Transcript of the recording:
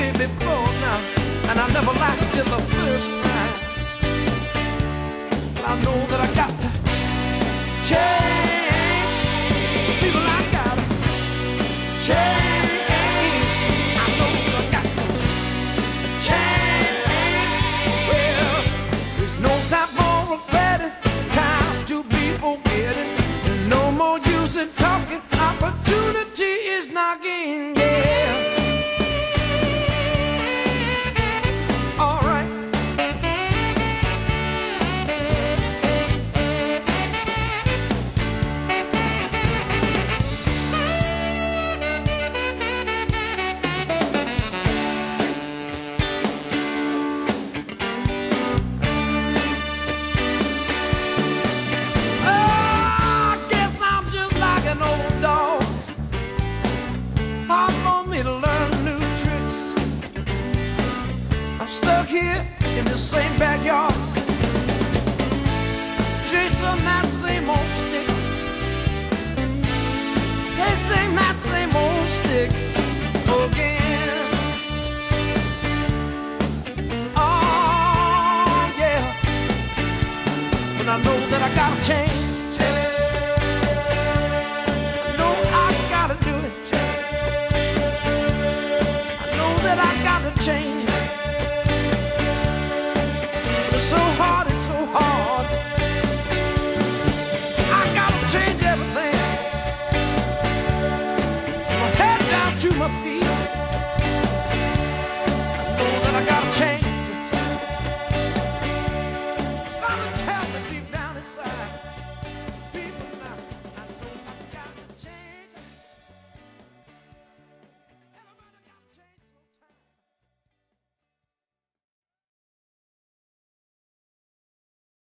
me before now, and I never liked it the first time. But I know that I got to change. People, I gotta change. I know that I got to change. Well, there's no time for regretting, time to be forgetting. There's no more use in talking. Opportunity is knocking, yeah. All right. Hard for me to learn new tricks. I'm stuck here in the same backyard, chasing that same old stick, chasing that same old stick again. Oh yeah, but I know that I gotta change. That I gotta change. But it's so hard, it's so hard. I gotta change everything. From my head down to my feet.